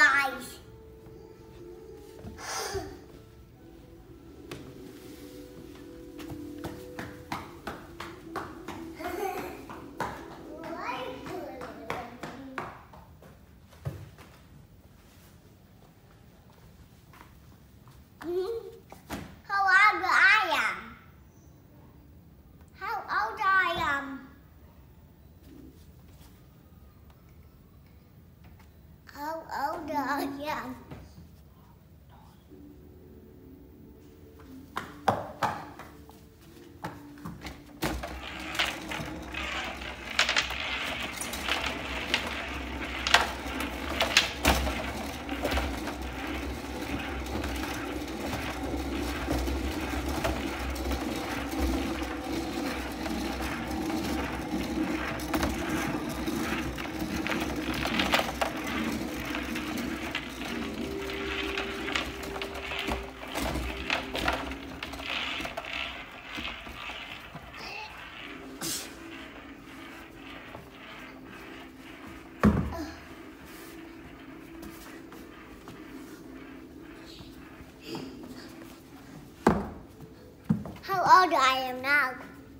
guys. How old I am? How old I am? How old I am? How old I am now?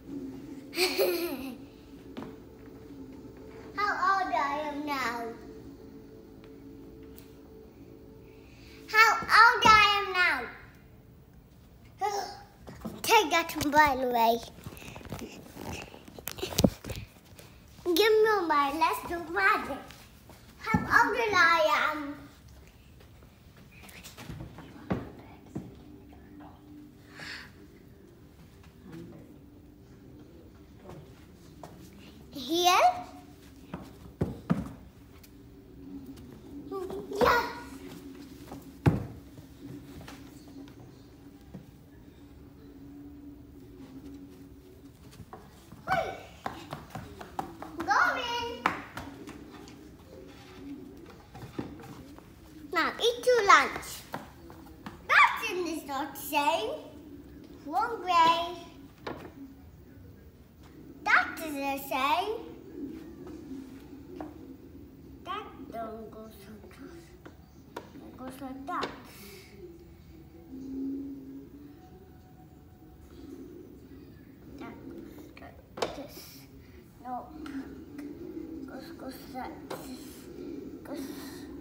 How old I am now? How old I am now? Take that mobile away. Give me your mobile. Let's do magic. How old I am? Here? Yes. Wait. Go in. Now eat your lunch. That is not the same. One gray. That is the same. That don't go so close. It goes like that. That goes like this. No. Goes like this. Goes.